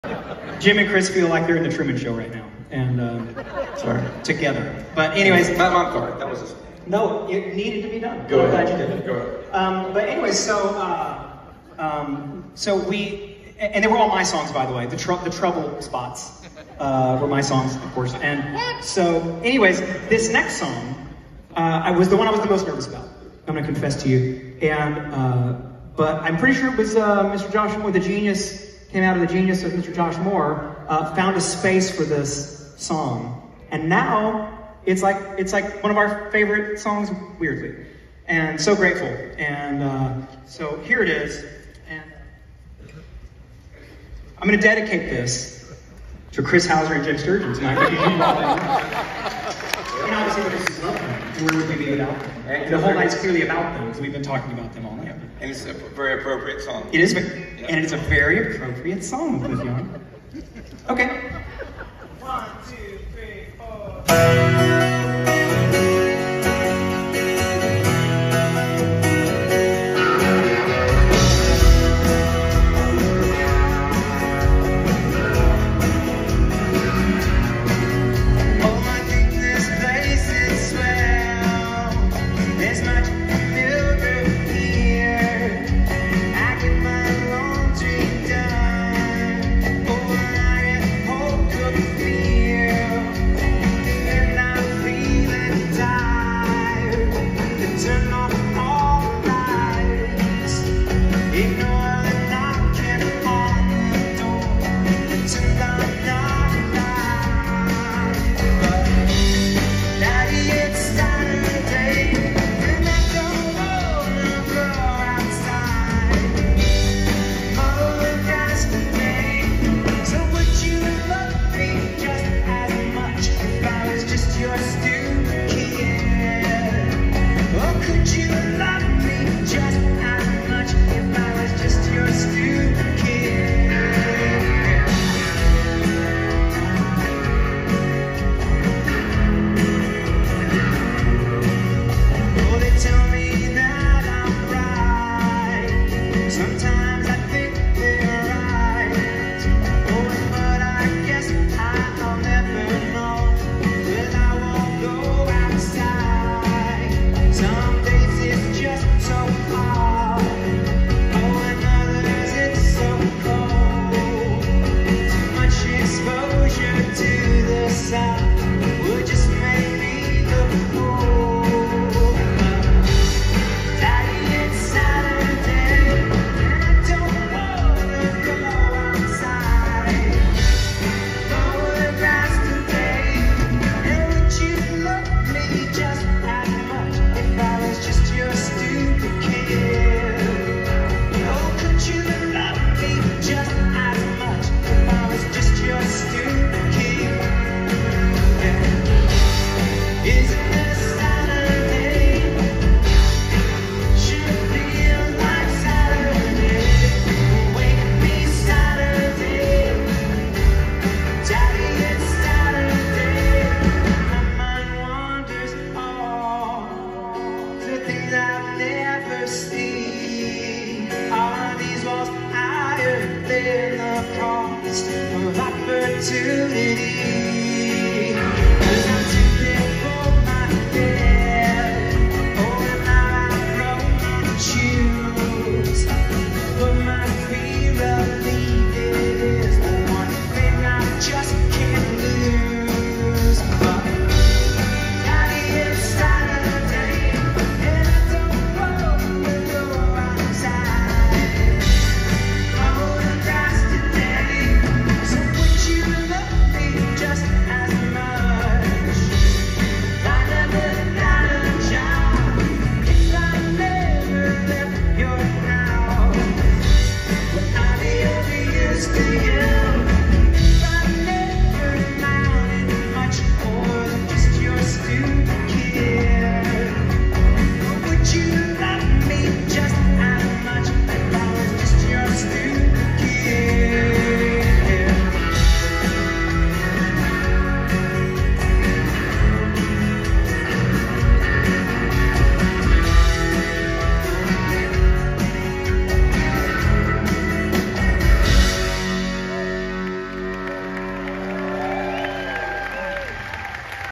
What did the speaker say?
Jim and Chris feel like they're in the Truman Show right now, and Sorry. together. But anyways, I'm sorry. That was just... no, it needed to be done. Go ahead. I'm glad you did it. Go ahead. But anyways, so we, and they were all my songs, by the way. The trouble spots were my songs, of course. And so, anyways, this next song was the one I was the most nervous about. I'm gonna confess to you. And but I'm pretty sure it was Mr. Josh Moore, the genius. Came out of the genius of Mr. Josh Moore, found a space for this song, and now it's like one of our favorite songs, weirdly, and so grateful. And so here it is, and I'm going to dedicate this to Chris Hauser and Jim Sturgeon tonight. And obviously, because we love them, where would we be without them? And the whole night's clearly about them because we've been talking about them all night. And it's a very appropriate song. It is, and it's a very appropriate song, Cliff Young. Okay. 1, 2, 3, 4. Than the cost of opportunity.